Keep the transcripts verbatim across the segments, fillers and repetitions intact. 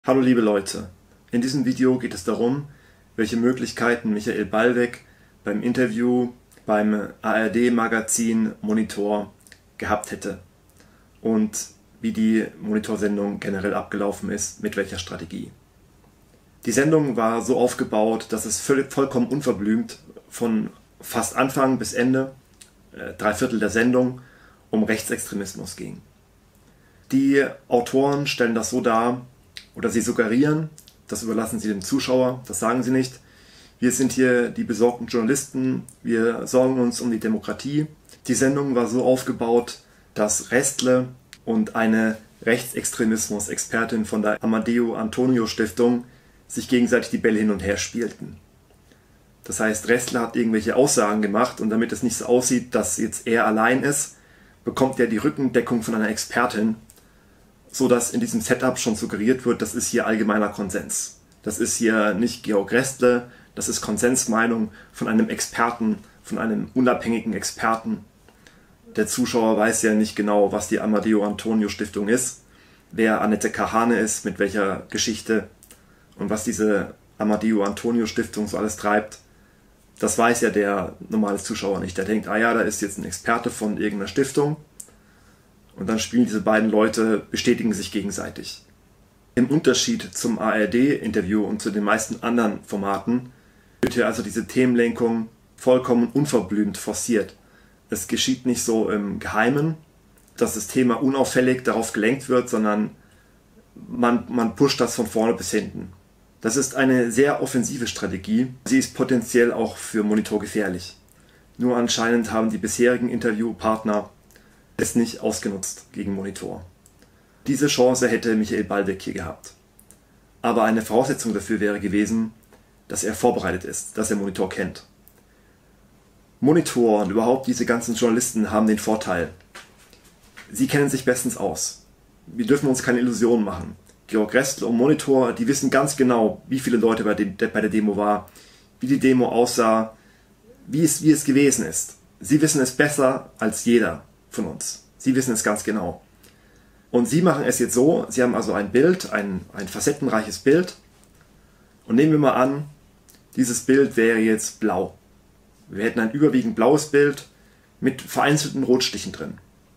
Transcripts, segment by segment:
Hallo liebe Leute, in diesem Video geht es darum, welche Möglichkeiten Michael Ballweg beim Interview beim A R D-Magazin Monitor gehabt hätte und wie die Monitor-Sendung generell abgelaufen ist, mit welcher Strategie. Die Sendung war so aufgebaut, dass es völlig, vollkommen unverblümt von fast Anfang bis Ende, äh, drei Viertel der Sendung, um Rechtsextremismus ging. Die Autoren stellen das so dar, oder sie suggerieren, das überlassen sie dem Zuschauer, das sagen sie nicht. Wir sind hier die besorgten Journalisten, wir sorgen uns um die Demokratie. Die Sendung war so aufgebaut, dass Restle und eine Rechtsextremismus-Expertin von der Amadeo Antonio Stiftung sich gegenseitig die Bälle hin und her spielten. Das heißt, Restle hat irgendwelche Aussagen gemacht und damit es nicht so aussieht, dass jetzt er allein ist, bekommt er die Rückendeckung von einer Expertin, so dass in diesem Setup schon suggeriert wird, das ist hier allgemeiner Konsens. Das ist hier nicht Georg Restle, das ist Konsensmeinung von einem Experten, von einem unabhängigen Experten. Der Zuschauer weiß ja nicht genau, was die Amadeo Antonio Stiftung ist, wer Annette Kahane ist, mit welcher Geschichte und was diese Amadeo Antonio Stiftung so alles treibt. Das weiß ja der normale Zuschauer nicht. Der denkt, ah ja, da ist jetzt ein Experte von irgendeiner Stiftung. Und dann spielen diese beiden Leute, bestätigen sich gegenseitig. Im Unterschied zum A R D-Interview und zu den meisten anderen Formaten wird hier also diese Themenlenkung vollkommen unverblümt forciert. Es geschieht nicht so im Geheimen, dass das Thema unauffällig darauf gelenkt wird, sondern man, man pusht das von vorne bis hinten. Das ist eine sehr offensive Strategie. Sie ist potenziell auch für Monitor gefährlich. Nur anscheinend haben die bisherigen Interviewpartner es nicht ausgenutzt gegen Monitor. Diese Chance hätte Michael Ballweg hier gehabt. Aber eine Voraussetzung dafür wäre gewesen, dass er vorbereitet ist, dass er Monitor kennt. Monitor und überhaupt diese ganzen Journalisten haben den Vorteil, sie kennen sich bestens aus. Wir dürfen uns keine Illusionen machen. Georg Restle und Monitor, die wissen ganz genau, wie viele Leute bei, dem, bei der Demo war, wie die Demo aussah, wie es, wie es gewesen ist. Sie wissen es besser als jeder von uns. Sie wissen es ganz genau. Und sie machen es jetzt so, sie haben also ein Bild, ein, ein facettenreiches Bild. Und nehmen wir mal an, dieses Bild wäre jetzt blau. Wir hätten ein überwiegend blaues Bild mit vereinzelten Rotstichen drin.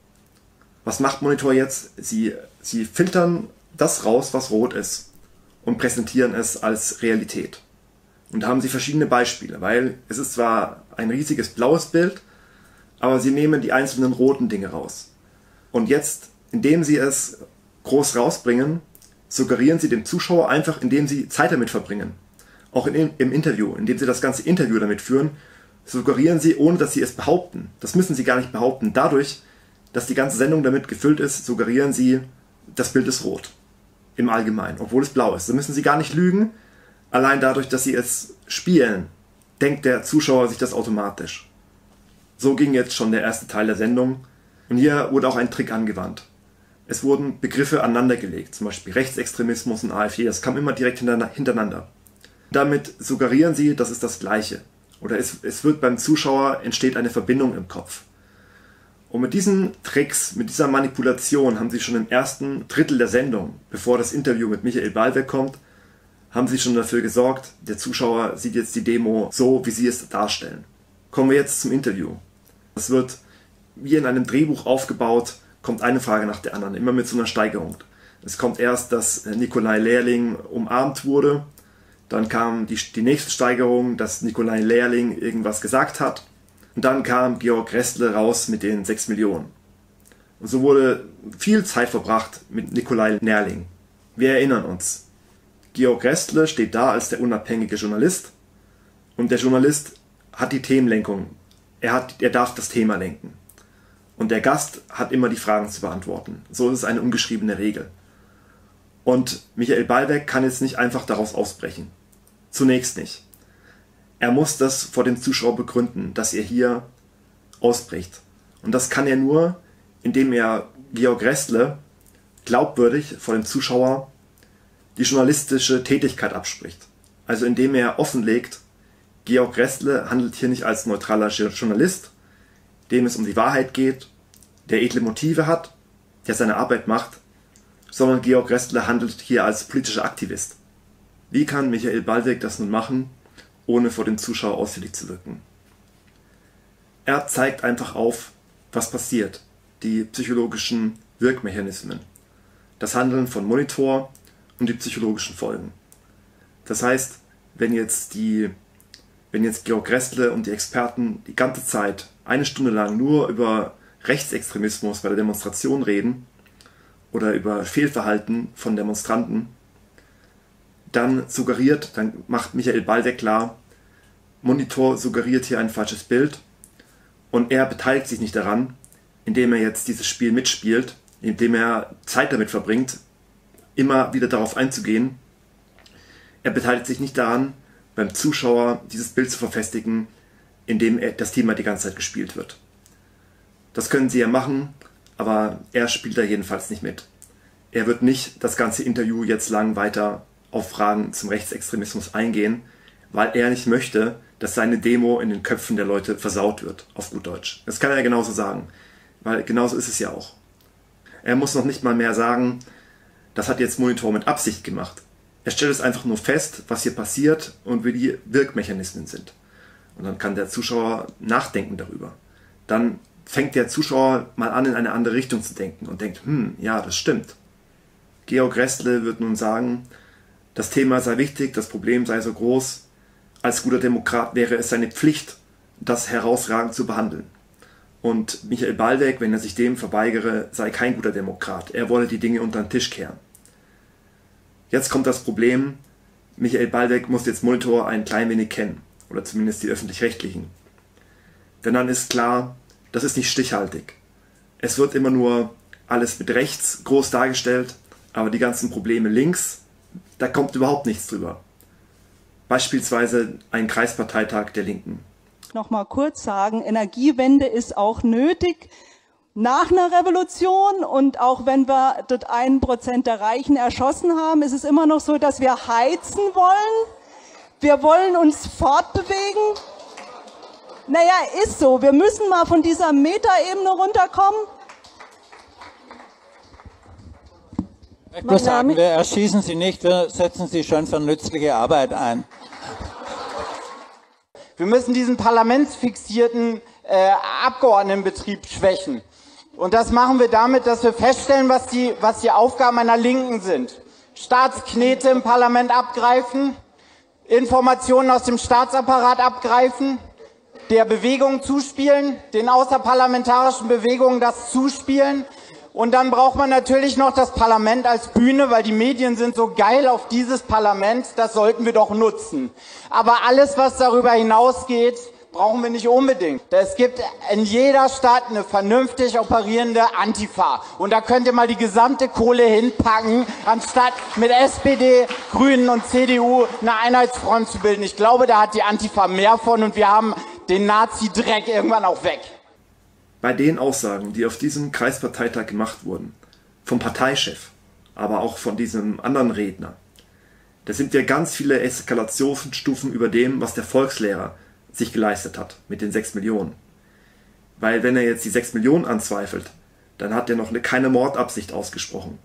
Was macht Monitor jetzt? Sie, sie filtern das raus, was rot ist und präsentieren es als Realität. Und da haben sie verschiedene Beispiele, weil es ist zwar ein riesiges blaues Bild, aber sie nehmen die einzelnen roten Dinge raus. Und jetzt, indem sie es groß rausbringen, suggerieren sie dem Zuschauer einfach, indem sie Zeit damit verbringen. Auch in, im Interview, indem sie das ganze Interview damit führen, suggerieren sie, ohne dass sie es behaupten. Das müssen sie gar nicht behaupten. Dadurch, dass die ganze Sendung damit gefüllt ist, suggerieren sie, das Bild ist rot. Im Allgemeinen, obwohl es blau ist. Da müssen sie gar nicht lügen. Allein dadurch, dass sie es spielen, denkt der Zuschauer sich das automatisch. So ging jetzt schon der erste Teil der Sendung und hier wurde auch ein Trick angewandt. Es wurden Begriffe aneinandergelegt, zum Beispiel Rechtsextremismus und AfD, das kam immer direkt hintereinander. Damit suggerieren sie, das ist das Gleiche. Oder es, es wird beim Zuschauer entsteht eine Verbindung im Kopf. Und mit diesen Tricks, mit dieser Manipulation haben sie schon im ersten Drittel der Sendung, bevor das Interview mit Michael Ballweg kommt, haben sie schon dafür gesorgt, der Zuschauer sieht jetzt die Demo so, wie sie es darstellen. Kommen wir jetzt zum Interview. Es wird wie in einem Drehbuch aufgebaut, kommt eine Frage nach der anderen, immer mit so einer Steigerung. Es kommt erst, dass Nikolai Lehrling umarmt wurde, dann kam die, die nächste Steigerung, dass Nikolai Lehrling irgendwas gesagt hat und dann kam Georg Restle raus mit den sechs Millionen. Und so wurde viel Zeit verbracht mit Nikolai Lehrling. Wir erinnern uns, Georg Restle steht da als der unabhängige Journalist und der Journalist hat die Themenlenkung. Er, hat, er darf das Thema lenken. Und der Gast hat immer die Fragen zu beantworten. So ist es eine ungeschriebene Regel. Und Michael Ballweg kann jetzt nicht einfach daraus ausbrechen. Zunächst nicht. Er muss das vor dem Zuschauer begründen, dass er hier ausbricht. Und das kann er nur, indem er Georg Restle glaubwürdig vor dem Zuschauer die journalistische Tätigkeit abspricht. Also indem er offenlegt, Georg Restle handelt hier nicht als neutraler Journalist, dem es um die Wahrheit geht, der edle Motive hat, der seine Arbeit macht, sondern Georg Restle handelt hier als politischer Aktivist. Wie kann Michael Ballweg das nun machen, ohne vor dem Zuschauer ausfällig zu wirken? Er zeigt einfach auf, was passiert, die psychologischen Wirkmechanismen, das Handeln von Monitor und die psychologischen Folgen. Das heißt, wenn jetzt, die, wenn jetzt Georg Restle und die Experten die ganze Zeit eine Stunde lang nur über Rechtsextremismus bei der Demonstration reden oder über Fehlverhalten von Demonstranten, dann suggeriert, dann macht Michael Ballweg klar, Monitor suggeriert hier ein falsches Bild und er beteiligt sich nicht daran, indem er jetzt dieses Spiel mitspielt, indem er Zeit damit verbringt, immer wieder darauf einzugehen. Er beteiligt sich nicht daran, beim Zuschauer dieses Bild zu verfestigen, indem er das Thema die ganze Zeit gespielt wird. Das können sie ja machen, aber er spielt da jedenfalls nicht mit. Er wird nicht das ganze Interview jetzt lang weiter auf Fragen zum Rechtsextremismus eingehen, weil er nicht möchte, dass seine Demo in den Köpfen der Leute versaut wird, auf gut Deutsch. Das kann er ja genauso sagen, weil genauso ist es ja auch. Er muss noch nicht mal mehr sagen, das hat jetzt Monitor mit Absicht gemacht. Er stellt es einfach nur fest, was hier passiert und wie die Wirkmechanismen sind. Und dann kann der Zuschauer nachdenken darüber. Dann fängt der Zuschauer mal an, in eine andere Richtung zu denken und denkt, hm, ja, das stimmt. Georg Restle wird nun sagen, das Thema sei wichtig, das Problem sei so groß. Als guter Demokrat wäre es seine Pflicht, das herausragend zu behandeln. Und Michael Ballweg, wenn er sich dem verweigere, sei kein guter Demokrat. Er wolle die Dinge unter den Tisch kehren. Jetzt kommt das Problem, Michael Ballweg muss jetzt Monitor ein klein wenig kennen. Oder zumindest die Öffentlich-Rechtlichen. Denn dann ist klar, das ist nicht stichhaltig. Es wird immer nur alles mit rechts groß dargestellt, aber die ganzen Probleme links, da kommt überhaupt nichts drüber. Beispielsweise ein Kreisparteitag der Linken. Noch mal kurz sagen, Energiewende ist auch nötig nach einer Revolution, und auch wenn wir dort ein Prozent der Reichen erschossen haben, ist es immer noch so, dass wir heizen wollen. Wir wollen uns fortbewegen. Naja, ist so. Wir müssen mal von dieser Metaebene runterkommen. Ich muss sagen, wir erschießen Sie nicht, wir setzen Sie schon für nützliche Arbeit ein. Wir müssen diesen parlamentsfixierten äh, Abgeordnetenbetrieb schwächen. Und das machen wir damit, dass wir feststellen, was die, was die Aufgaben einer Linken sind. Staatsknete im Parlament abgreifen, Informationen aus dem Staatsapparat abgreifen, der Bewegung zuspielen, den außerparlamentarischen Bewegungen das zuspielen. Und dann braucht man natürlich noch das Parlament als Bühne, weil die Medien sind so geil auf dieses Parlament, das sollten wir doch nutzen. Aber alles, was darüber hinausgeht, brauchen wir nicht unbedingt. Es gibt in jeder Stadt eine vernünftig operierende Antifa. Und da könnt ihr mal die gesamte Kohle hinpacken, anstatt mit S P D, Grünen und C D U eine Einheitsfront zu bilden. Ich glaube, da hat die Antifa mehr von und wir haben den Nazi-Dreck irgendwann auch weg. Bei den Aussagen, die auf diesem Kreisparteitag gemacht wurden, vom Parteichef, aber auch von diesem anderen Redner, da sind wir ganz viele Eskalationsstufen über dem, was der Volkslehrer sich geleistet hat mit den sechs Millionen. Weil wenn er jetzt die sechs Millionen anzweifelt, dann hat er noch eine, keine Mordabsicht ausgesprochen.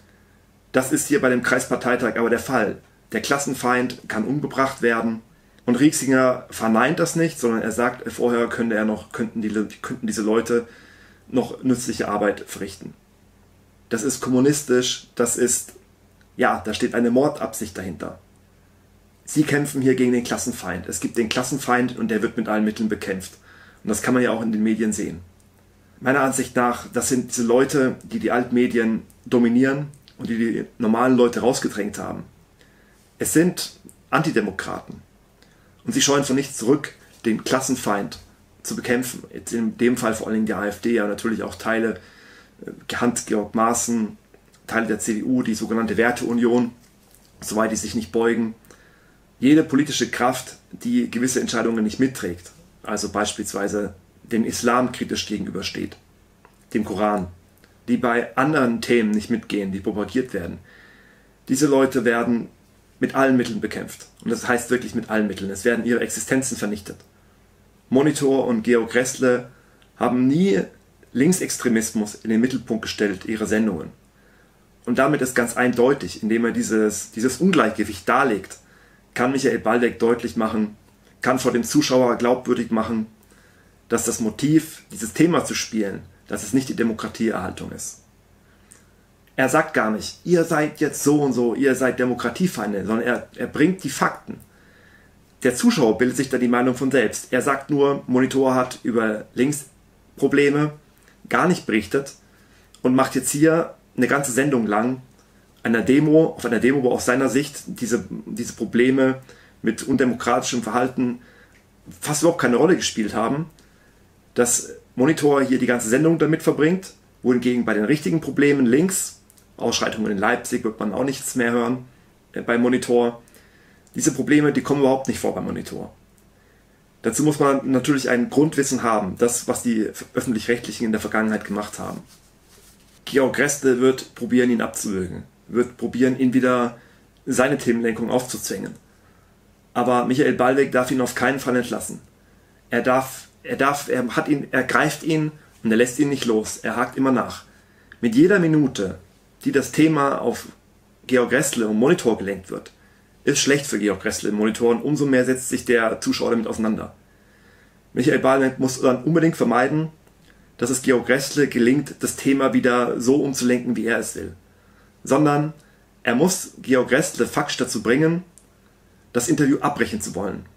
Das ist hier bei dem Kreisparteitag aber der Fall. Der Klassenfeind kann umgebracht werden. Und Rieksinger verneint das nicht, sondern er sagt, vorher könnte er noch, könnten, die, könnten diese Leute noch nützliche Arbeit verrichten. Das ist kommunistisch, das ist, ja, da steht eine Mordabsicht dahinter. Sie kämpfen hier gegen den Klassenfeind. Es gibt den Klassenfeind und der wird mit allen Mitteln bekämpft. Und das kann man ja auch in den Medien sehen. Meiner Ansicht nach, das sind diese Leute, die die Altmedien dominieren und die die normalen Leute rausgedrängt haben. Es sind Antidemokraten. Und sie scheuen von nichts zurück, den Klassenfeind zu bekämpfen. Jetzt in dem Fall vor allem die AfD, aber natürlich auch Teile, Hans-Georg Maaßen, Teile der C D U, die sogenannte Werteunion, soweit die sich nicht beugen. Jede politische Kraft, die gewisse Entscheidungen nicht mitträgt, also beispielsweise dem Islam kritisch gegenübersteht, dem Koran, die bei anderen Themen nicht mitgehen, die propagiert werden, diese Leute werden mit allen Mitteln bekämpft. Und das heißt wirklich mit allen Mitteln. Es werden ihre Existenzen vernichtet. Monitor und Georg Restle haben nie Linksextremismus in den Mittelpunkt gestellt ihrer Sendungen. Und damit ist ganz eindeutig, indem er dieses, dieses Ungleichgewicht darlegt, kann Michael Ballweg deutlich machen, kann vor dem Zuschauer glaubwürdig machen, dass das Motiv, dieses Thema zu spielen, dass es nicht die Demokratieerhaltung ist. Er sagt gar nicht, ihr seid jetzt so und so, ihr seid Demokratiefeinde, sondern er, er bringt die Fakten. Der Zuschauer bildet sich da die Meinung von selbst. Er sagt nur, Monitor hat über Linksprobleme gar nicht berichtet und macht jetzt hier eine ganze Sendung lang einer Demo, auf einer Demo, wo aus seiner Sicht diese, diese Probleme mit undemokratischem Verhalten fast überhaupt keine Rolle gespielt haben, dass Monitor hier die ganze Sendung damit verbringt, wohingegen bei den richtigen Problemen links, Ausschreitungen in Leipzig wird man auch nichts mehr hören, äh, bei Monitor, diese Probleme, die kommen überhaupt nicht vor beim Monitor. Dazu muss man natürlich ein Grundwissen haben, das, was die Öffentlich-Rechtlichen in der Vergangenheit gemacht haben. Georg Gräßle wird probieren, ihn abzuwürgen, wird probieren, ihn wieder seine Themenlenkung aufzuzwängen. Aber Michael Ballweg darf ihn auf keinen Fall entlassen. Er darf, er darf, er hat ihn, er greift ihn und er lässt ihn nicht los. Er hakt immer nach. Mit jeder Minute, die das Thema auf Georg Gräßle und Monitor gelenkt wird, ist schlecht für Georg Gräßle im Monitor und umso mehr setzt sich der Zuschauer damit auseinander. Michael Ballweg muss dann unbedingt vermeiden, dass es Georg Gräßle gelingt, das Thema wieder so umzulenken, wie er es will. Sondern er muss Georg Gräßle faktisch dazu bringen, das Interview abbrechen zu wollen.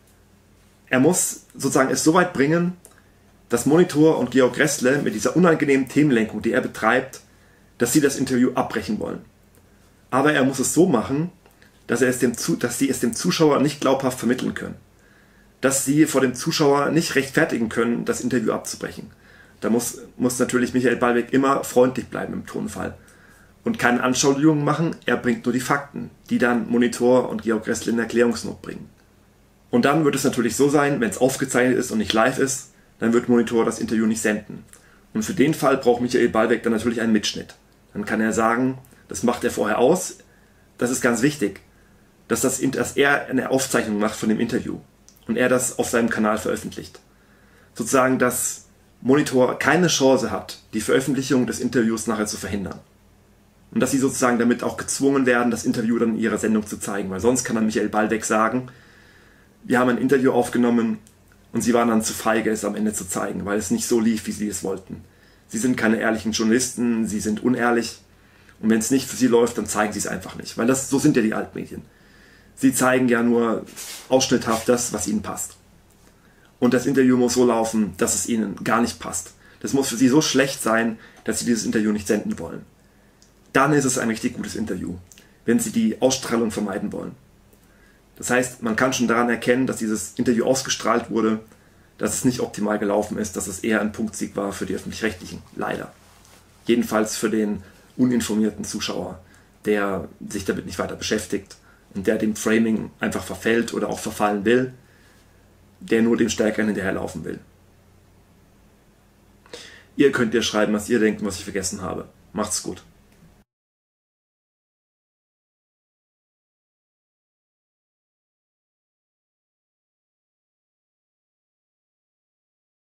Er muss sozusagen es so weit bringen, dass Monitor und Georg Gräßle mit dieser unangenehmen Themenlenkung, die er betreibt, dass sie das Interview abbrechen wollen. Aber er muss es so machen, dass, er es dem, dass sie es dem Zuschauer nicht glaubhaft vermitteln können. Dass sie vor dem Zuschauer nicht rechtfertigen können, das Interview abzubrechen. Da muss, muss natürlich Michael Ballweg immer freundlich bleiben im Tonfall. Und keine Anschauungen machen, er bringt nur die Fakten, die dann Monitor und Georg Gräßle in Erklärungsnot bringen. Und dann wird es natürlich so sein, wenn es aufgezeichnet ist und nicht live ist, dann wird Monitor das Interview nicht senden. Und für den Fall braucht Michael Ballweg dann natürlich einen Mitschnitt. Dann kann er sagen, das macht er vorher aus, das ist ganz wichtig, dass, das, dass er eine Aufzeichnung macht von dem Interview und er das auf seinem Kanal veröffentlicht. Sozusagen, dass Monitor keine Chance hat, die Veröffentlichung des Interviews nachher zu verhindern. Und dass sie sozusagen damit auch gezwungen werden, das Interview dann in ihrer Sendung zu zeigen, weil sonst kann dann Michael Ballweg sagen, wir haben ein Interview aufgenommen und sie waren dann zu feige, es am Ende zu zeigen, weil es nicht so lief, wie sie es wollten. Sie sind keine ehrlichen Journalisten, sie sind unehrlich und wenn es nicht für sie läuft, dann zeigen sie es einfach nicht, weil das, so sind ja die Altmedien. Sie zeigen ja nur ausschnitthaft das, was ihnen passt. Und das Interview muss so laufen, dass es ihnen gar nicht passt. Das muss für sie so schlecht sein, dass sie dieses Interview nicht senden wollen. Dann ist es ein richtig gutes Interview, wenn sie die Ausstrahlung vermeiden wollen. Das heißt, man kann schon daran erkennen, dass dieses Interview ausgestrahlt wurde, dass es nicht optimal gelaufen ist, dass es eher ein Punktsieg war für die Öffentlich-Rechtlichen. Leider. Jedenfalls für den uninformierten Zuschauer, der sich damit nicht weiter beschäftigt und der dem Framing einfach verfällt oder auch verfallen will, der nur dem Stärkeren hinterherlaufen will. Ihr könnt dir schreiben, was ihr denkt und was ich vergessen habe. Macht's gut.